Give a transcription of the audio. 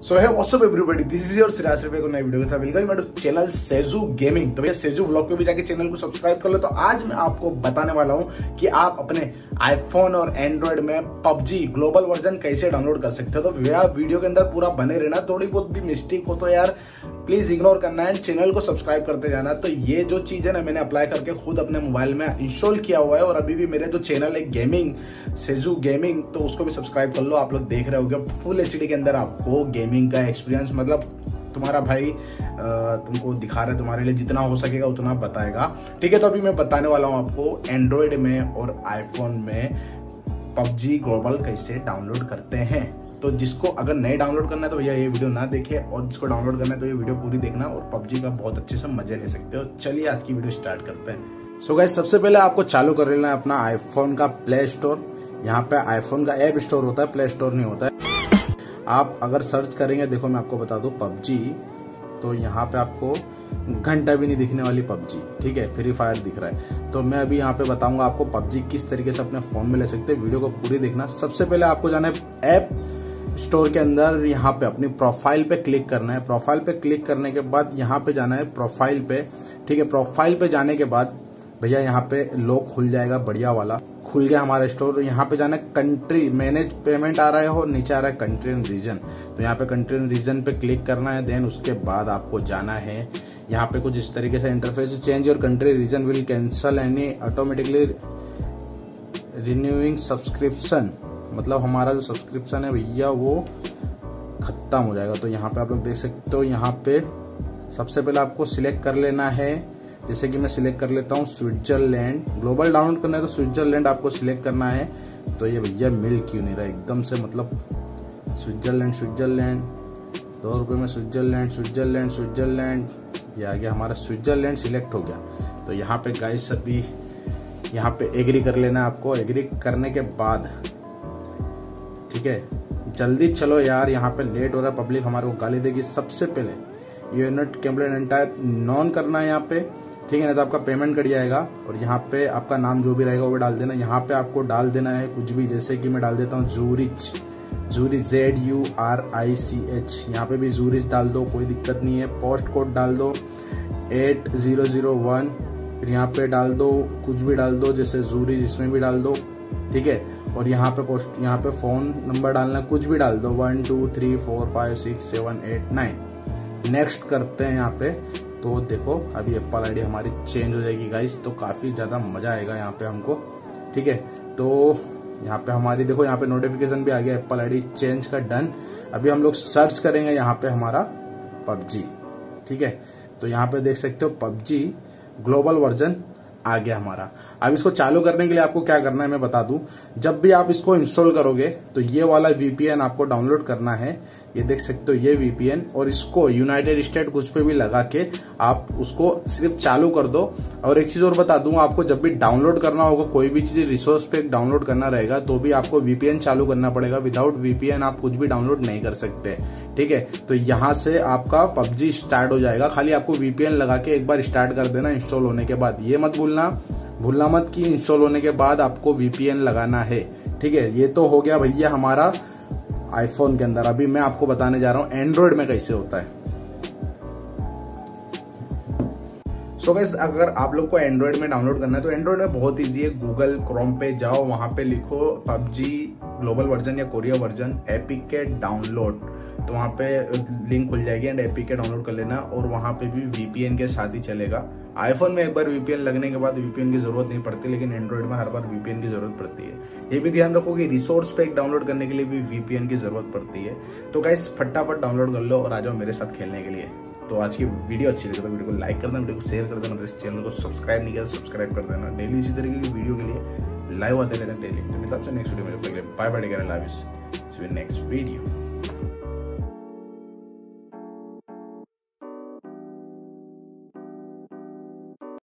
सो है what's up everybody, this is your Siraj रुपए को नई वीडियो के साथ welcome to channel Seju gaming. तो भैया सेजू व्लॉग पे भी जाके चैनल को सब्सक्राइब कर लो। तो आज मैं आपको बताने वाला हूं कि आप अपने आईफोन और एंड्रॉइड में पबजी ग्लोबल वर्जन कैसे डाउनलोड कर सकते हो। तो भैया वीडियो के अंदर पूरा बने रहना, थोड़ी बहुत भी मिस्टेक हो तो यार प्लीज इग्नोर करना है, चैनल को सब्सक्राइब करते जाना। तो ये जो चीज है ना, मैंने अप्लाई करके खुद अपने मोबाइल में इंस्टॉल किया हुआ है और अभी भी मेरे जो चैनल है गेमिंग सेजू गेमिंग, तो उसको भी सब्सक्राइब कर लो। आप लोग देख रहे होगे फुल एचडी के अंदर आपको गेमिंग का एक्सपीरियंस, मतलब तुम्हारा भाई तुमको दिखा रहे, तुम्हारे लिए जितना हो सकेगा उतना बताएगा। ठीक है, तो अभी मैं बताने वाला हूँ आपको एंड्रॉइड में और आईफोन में पबजी ग्लोबल कैसे डाउनलोड करते हैं। तो जिसको अगर नहीं डाउनलोड करना है तो भैया ये वीडियो ना देखे, और जिसको डाउनलोड करना है तो ये वीडियो पूरी देखना और पबजी का बहुत अच्छे से मजे ले सकते हो। चलिए आज की वीडियो स्टार्ट करते हैं। सो गाइस, सबसे पहले आपको चालू कर लेना है अपना आईफोन का प्ले स्टोर। यहाँ पे आईफोन का ऐप स्टोर होता है, प्ले स्टोर नहीं होता है। आप अगर सर्च करेंगे, देखो मैं आपको बता दूं पबजी, तो यहाँ पे आपको घंटा भी नहीं दिखने वाली पबजी, ठीक है, फ्री फायर दिख रहा है। तो मैं अभी यहाँ पे बताऊंगा आपको पबजी किस तरीके से अपने फोन में ले सकते हैं। वीडियो को पूरी देखना। सबसे पहले आपको जाना है ऐप स्टोर के अंदर, यहाँ पे अपनी प्रोफाइल पे क्लिक करना है। प्रोफाइल पे क्लिक करने के बाद यहाँ पे जाना है प्रोफाइल पे, ठीक है। प्रोफाइल पे जाने के बाद भैया यहाँ पे लॉक खुल जाएगा, बढ़िया वाला खुल गया हमारा स्टोर। यहाँ पे जाना है कंट्री, मैनेज पेमेंट आ रहा है और नीचे आ रहा है कंट्री एंड रीजन। तो यहाँ पे कंट्री एंड रीजन पे क्लिक करना है। देन उसके बाद आपको जाना है यहाँ पे कुछ इस तरीके से interface, change your country region will cancel any automatically renewing subscription, मतलब हमारा जो सब्सक्रिप्शन है भैया वो खत्म हो जाएगा। तो यहाँ पे आप लोग देख सकते हो, यहाँ पे सबसे पहले आपको सिलेक्ट कर लेना है। जैसे कि मैं सिलेक्ट कर लेता हूँ स्विट्जरलैंड। ग्लोबल डाउनलोड करना है तो स्विट्जरलैंड आपको सिलेक्ट करना है। तो ये भैया मिल क्यों नहीं रहा एकदम से, मतलब स्विट्जरलैंड 2 रुपये में स्विट्जरलैंड ये आ गया हमारा, स्विट्जरलैंड सिलेक्ट हो गया। तो यहाँ पे गाइस अभी यहाँ पे एग्री कर लेना है आपको। एग्री करने के बाद ठीक है, जल्दी चलो यार, यहाँ पे लेट हो रहा है, पब्लिक हमारे को गाली देगी। सबसे पहले you not complaint entire none करना है यहाँ पे, ठीक है, नहीं तो आपका पेमेंट कट जाएगा। और यहाँ पे आपका नाम जो भी रहेगा वो डाल देना। यहाँ पे आपको डाल देना है कुछ भी, जैसे कि मैं डाल देता हूँ जूरिच ZURICH। यहाँ पे भी जूरिच डाल दो, कोई दिक्कत नहीं है। पोस्ट कोड डाल दो 8001, फिर यहाँ पे डाल दो कुछ भी डाल दो, जैसे जूरिच इसमें भी डाल दो, ठीक है। और यहाँ पे फोन नंबर डालना, कुछ भी डाल दो 1 2 3 4 5 6 7 8 9। नेक्स्ट करते हैं यहाँ पे। तो देखो अभी एप्पल आईडी हमारी चेंज हो जाएगी गाइस, तो काफी ज्यादा मजा आएगा यहाँ पे हमको, ठीक है। तो यहाँ पे हमारी देखो, यहाँ पे नोटिफिकेशन भी आ गया एप्पल आईडी चेंज का, डन। अभी हम लोग सर्च करेंगे यहाँ पे हमारा पबजी, ठीक है। तो यहाँ पे देख सकते हो पबजी ग्लोबल वर्जन आ गया हमारा। अब इसको चालू करने के लिए आपको क्या करना है मैं बता दूं। जब भी आप इसको इंस्टॉल करोगे तो ये वाला VPN आपको डाउनलोड करना है। ये देख सकते हो ये VPN, और इसको यूनाइटेड स्टेट कुछ पे भी लगा के आप उसको सिर्फ चालू कर दो। और एक चीज और बता दूं आपको, जब भी डाउनलोड करना होगा कोई भी चीज रिसोर्स पे डाउनलोड करना रहेगा तो भी आपको VPN चालू करना पड़ेगा। विदाउट VPN आप कुछ भी डाउनलोड नहीं कर सकते, ठीक है। तो यहाँ से आपका पबजी स्टार्ट हो जाएगा। खाली आपको VPN लगा के एक बार स्टार्ट कर देना इंस्टॉल होने के बाद। ये मत भूलना मत कि इंस्टॉल होने के बाद आपको VPN लगाना है, ठीक है। ये तो हो गया भैया हमारा आईफोन के अंदर। अभी मैं आपको बताने जा रहा हूं एंड्रॉइड में कैसे होता है। सो गाइस, अगर आप लोग को एंड्रॉइड में डाउनलोड करना है तो एंड्रॉइड में बहुत इजी है। गूगल क्रोम पे जाओ, वहां पे लिखो पबजी ग्लोबल वर्जन या कोरिया वर्जन एपीके डाउनलोड, तो वहां पे लिंक खुल जाएगी एंड एपीके डाउनलोड कर लेना। और वहां पे भी VPN के साथ ही चलेगा। आईफोन में एक बार VPN लगने के बाद VPN की जरूरत नहीं पड़ती, लेकिन एंड्रॉइड में हर बार VPN की जरूरत पड़ती है। ये भी ध्यान रखो कि रिसोर्स पैक डाउनलोड करने के लिए भी VPN की जरूरत पड़ती है। तो गाइस फटाफट डाउनलोड कर लो और आ जाओ मेरे साथ खेलने के लिए। तो आज की वीडियो अच्छी लगी तो वीडियो को लाइक कर देना, वीडियो को शेयर कर देना, इस चैनल को सब्सक्राइब नहीं किया तो सब्सक्राइब कर देना। डेली इसी तरीके की वीडियो के लिए लाइव आते रहते हैं डेली। तो मिलता है नेक्स्ट वीडियो में, bye bye, take care, love you, see you next video.